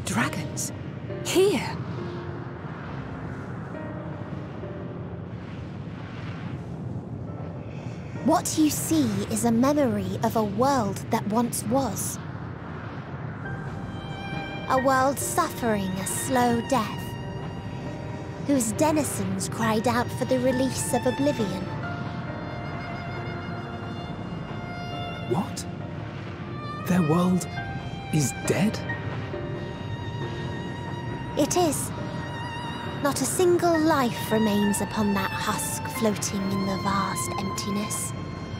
dragons. Here! What you see is a memory of a world that once was. A world suffering a slow death, whose denizens cried out for the release of oblivion. What? Their world is dead? It is. Not a single life remains upon that husk floating in the vast emptiness.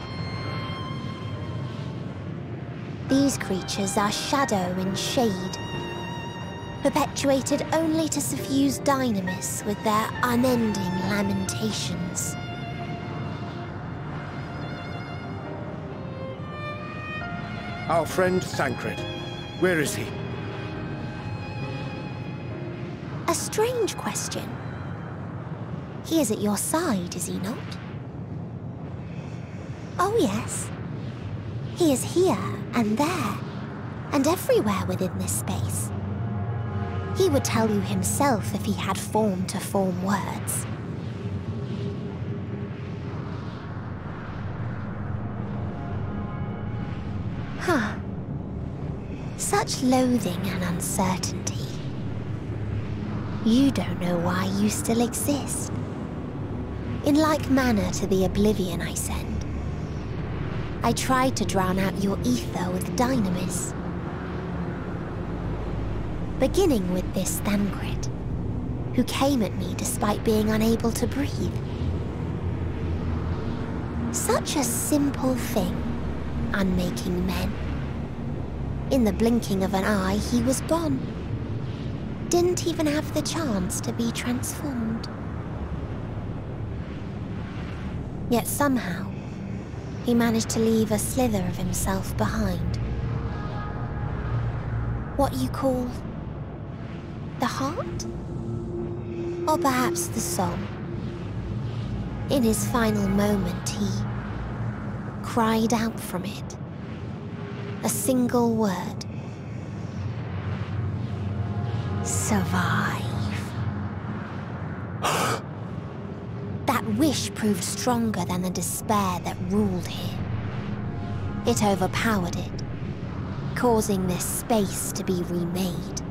These creatures are shadow and shade, perpetuated only to suffuse dynamis with their unending lamentations. Our friend Thancred, where is he? A strange question. He is at your side, is he not? Oh yes. He is here, and there, and everywhere within this space. He would tell you himself if he had form to form words. Huh. Such loathing and uncertainty. You don't know why you still exist. In like manner to the oblivion I send, I tried to drown out your ether with dynamis. Beginning with this Thancred, who came at me despite being unable to breathe. Such a simple thing, unmaking men. In the blinking of an eye, he was gone. Didn't even have the chance to be transformed. Yet somehow, he managed to leave a slither of himself behind. What you call the heart? Or perhaps the soul. In his final moment, he cried out from it. A single word. Survive. That wish proved stronger than the despair that ruled here. It overpowered it, causing this space to be remade.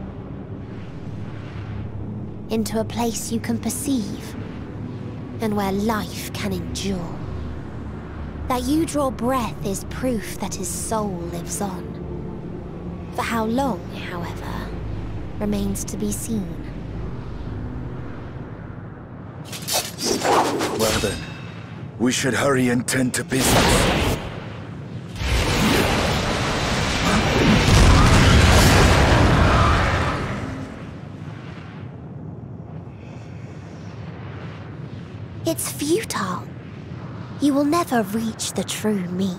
Into a place you can perceive, and where life can endure. That you draw breath is proof that his soul lives on. For how long, however, remains to be seen. Well then, we should hurry and tend to business. It's futile. You will never reach the true me.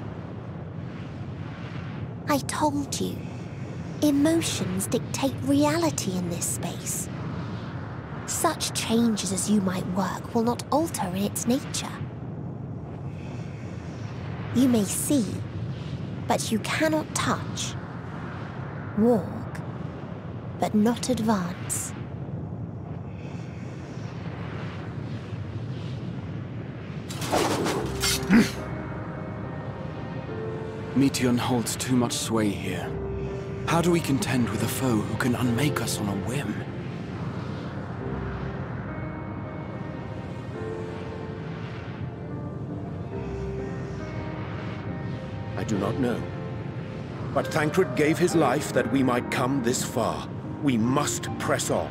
I told you, emotions dictate reality in this space. Such changes as you might work will not alter in its nature. You may see, but you cannot touch. Walk, but not advance. Meteion holds too much sway here. How do we contend with a foe who can unmake us on a whim? I do not know. But Thancred gave his life that we might come this far. We must press on.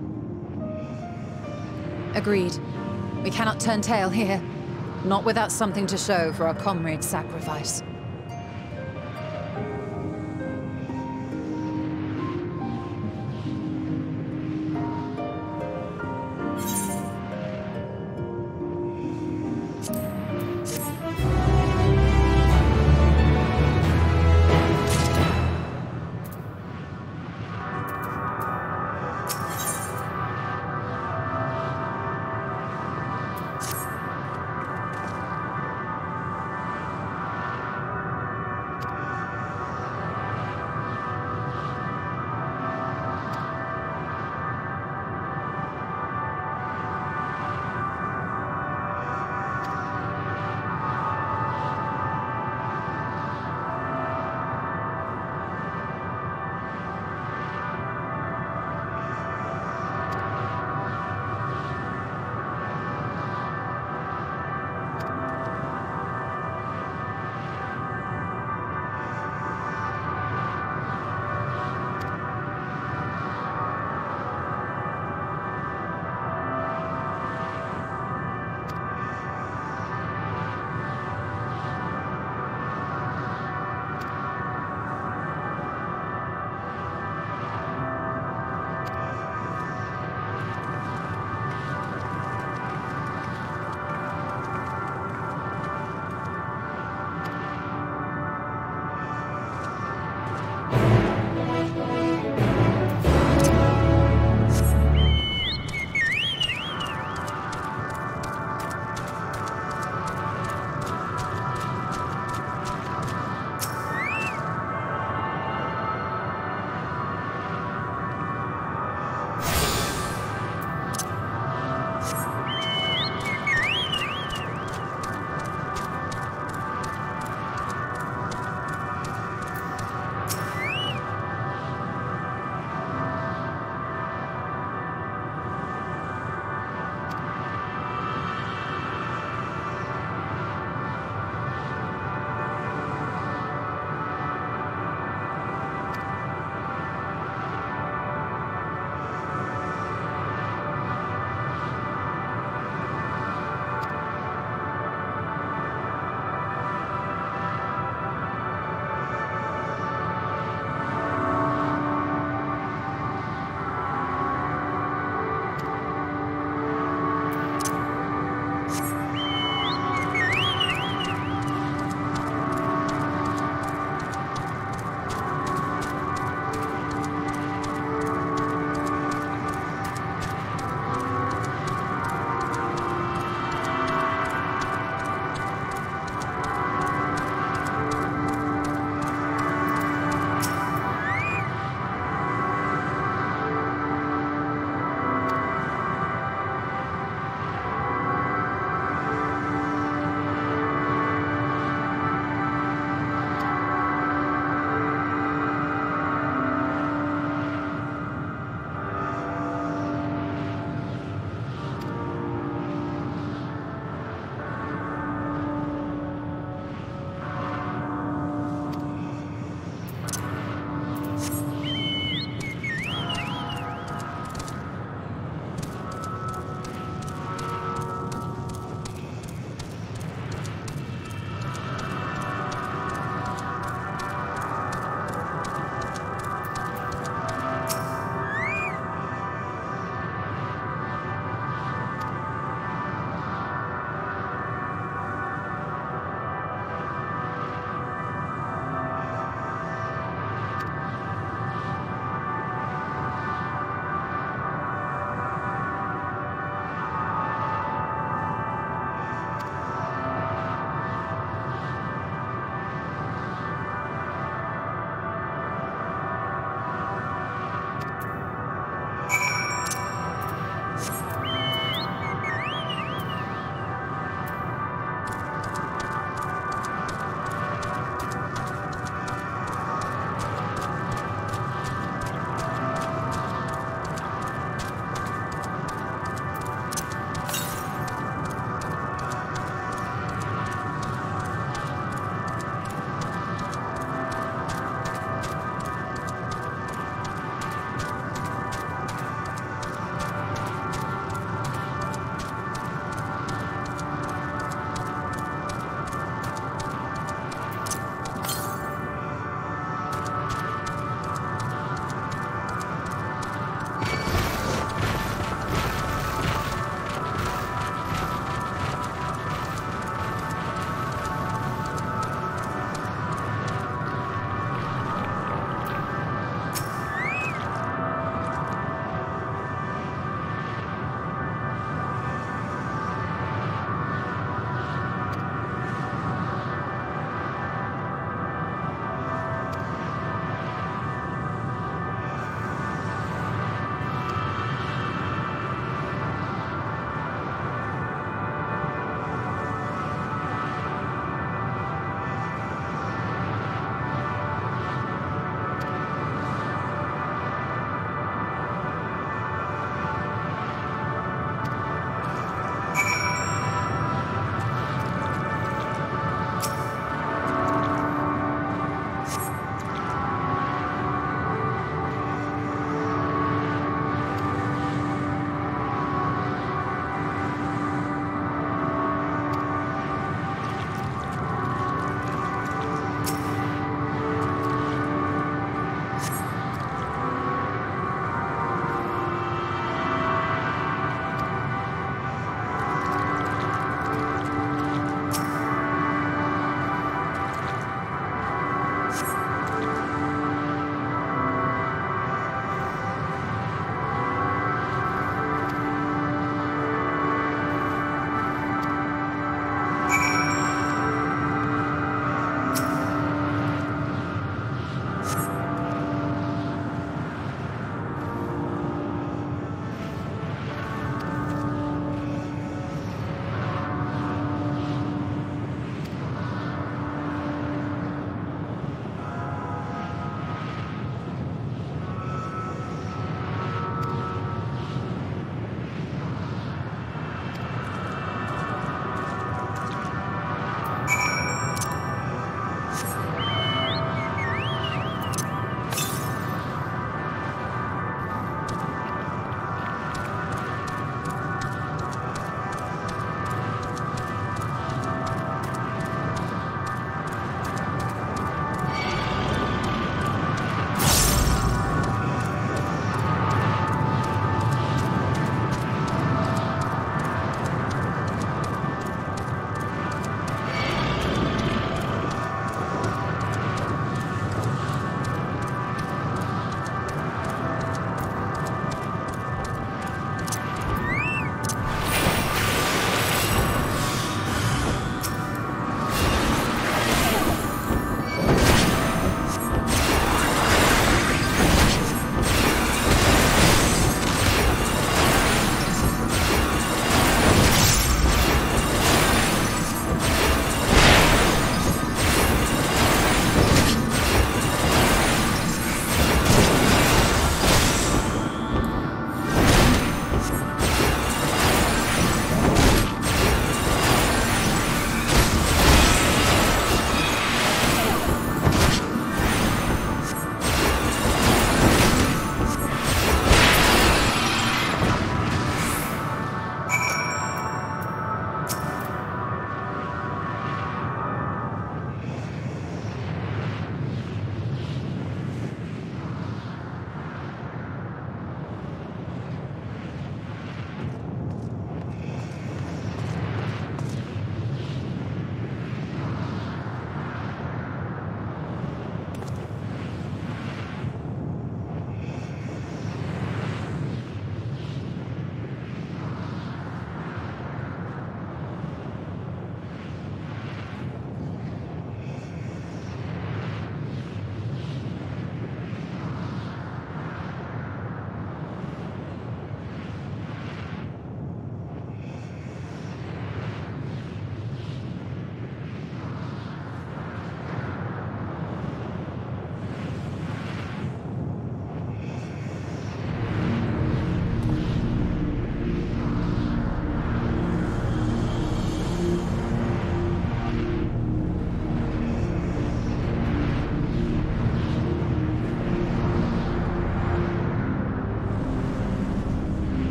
Agreed. We cannot turn tail here. Not without something to show for our comrade's sacrifice.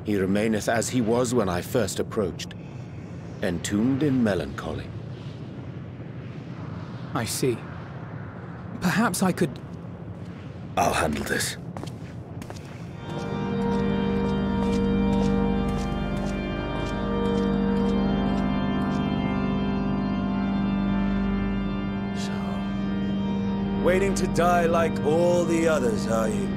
He remaineth as he was when I first approached, entombed in melancholy. I see. Perhaps I could... I'll handle this. Waiting to die like all the others, are you?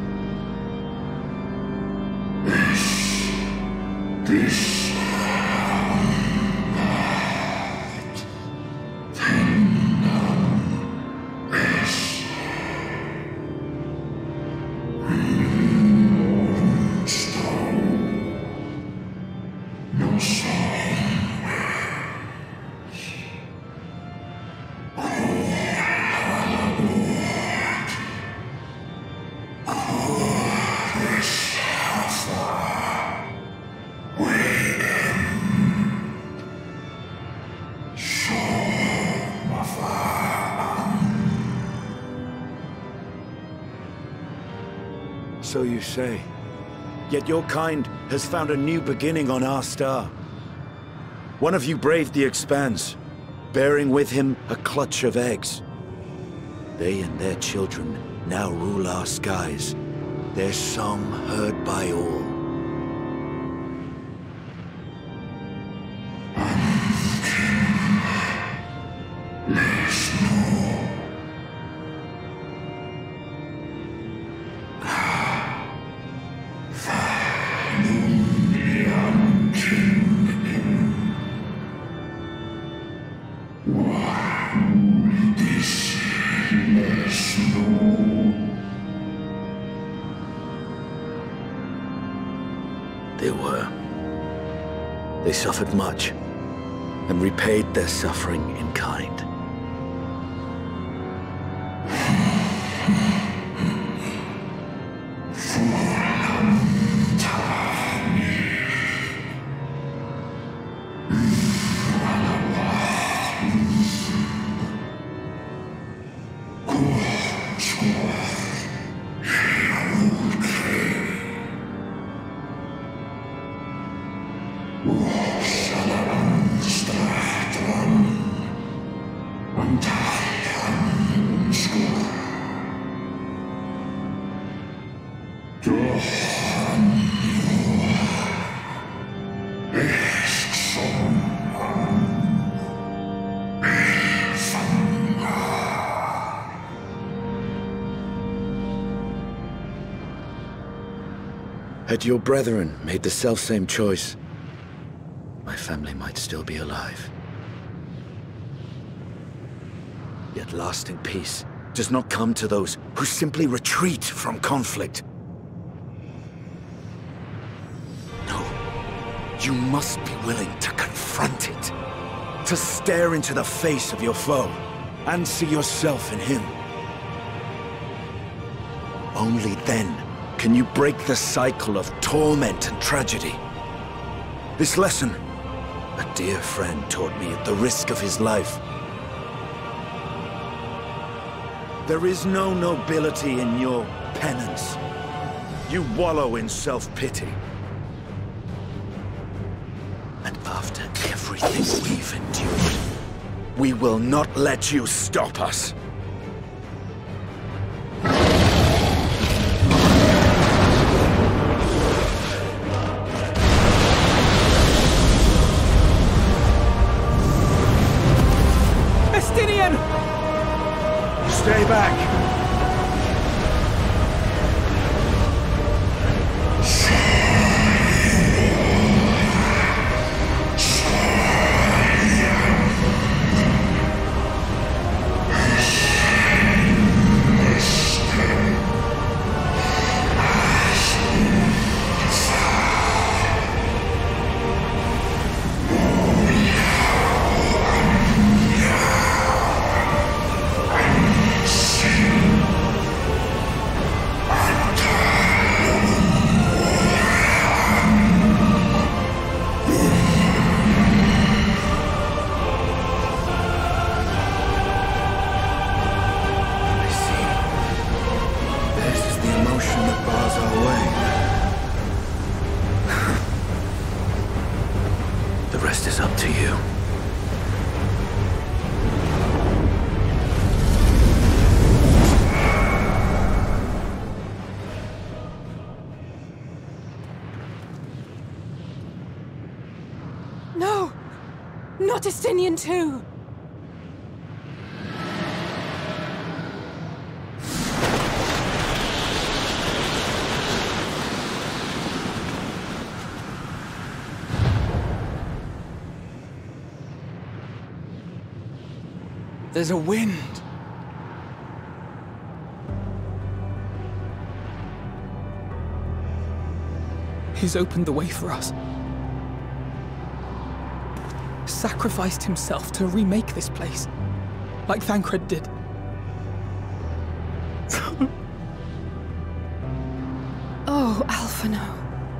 So you say. Yet your kind has found a new beginning on our star. One of you braved the Expanse, bearing with him a clutch of eggs. They and their children now rule our skies, their song heard by all. They suffered much, and repaid their suffering in kind. Had your brethren made the selfsame choice, my family might still be alive. Yet lasting peace does not come to those who simply retreat from conflict. No, you must be willing to confront it, to stare into the face of your foe, and see yourself in him. Only then can you break the cycle of torment and tragedy. This lesson, a dear friend taught me at the risk of his life. There is no nobility in your penance. You wallow in self-pity. And after everything we've endured, we will not let you stop us. Estinien! Stay back! not Estinien too! There's a wind. He's opened the way for us. Sacrificed himself to remake this place, like Thancred did. Oh, Alphino.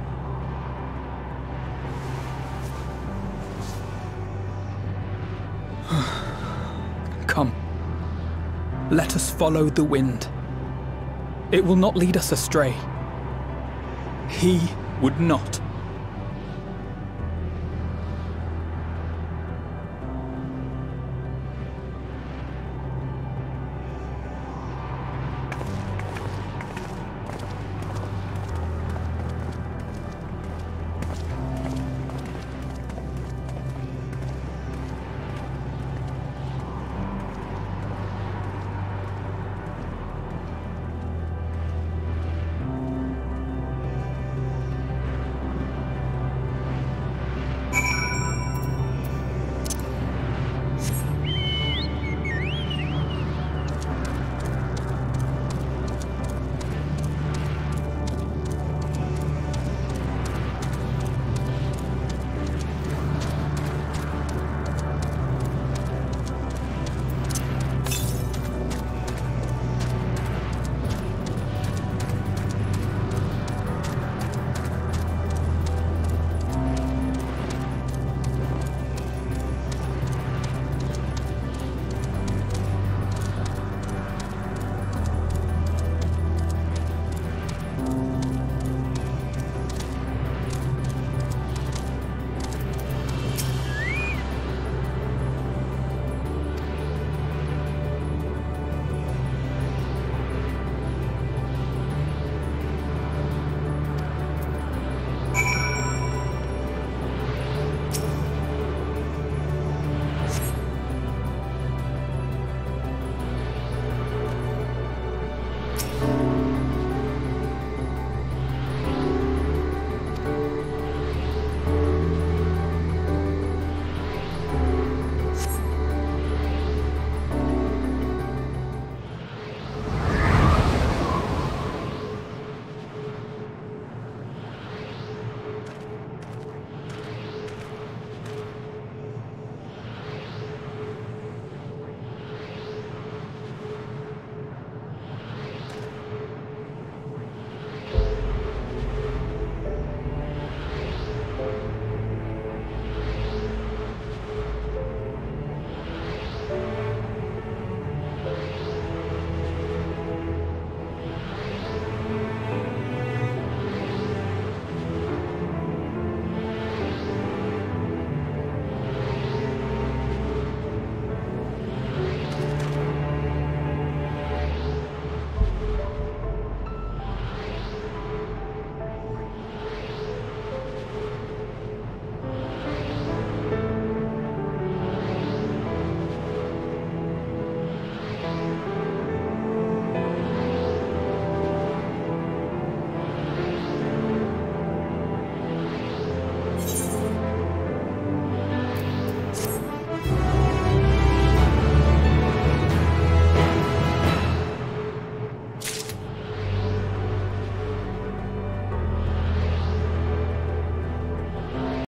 Come. Let us follow the wind. It will not lead us astray. He would not.